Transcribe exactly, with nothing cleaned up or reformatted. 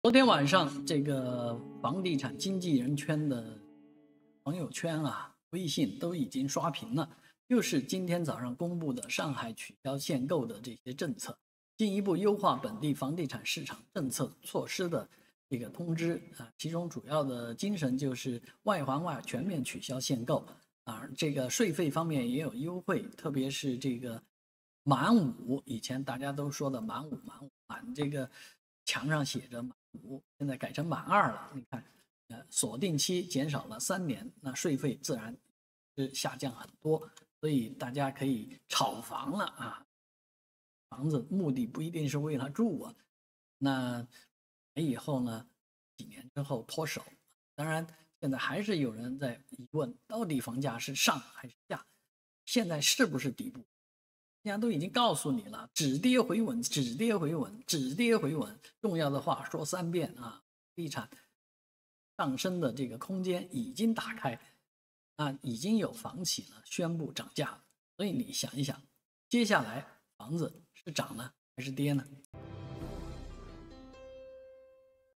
昨天晚上，这个房地产经纪人圈的朋友圈啊、微信都已经刷屏了，就是今天早上公布的上海取消限购的这些政策，进一步优化本地房地产市场政策措施的这个通知啊，其中主要的精神就是外环外全面取消限购啊，这个税费方面也有优惠，特别是这个满五，以前大家都说的满五满五满这个墙上写着满五，现在改成满二了。你看，呃，锁定期减少了三年，那税费自然是下降很多，所以大家可以炒房了啊。房子目的不一定是为了住啊，那买以后呢，几年之后脱手。当然，现在还是有人在疑问，到底房价是上还是下？现在是不是底部？人家都已经告诉你了，止跌回稳，止跌回稳，止跌回稳。重要的话说三遍啊！地产上升的这个空间已经打开，啊，已经有房企呢宣布涨价，所以你想一想，接下来房子是涨呢还是跌呢？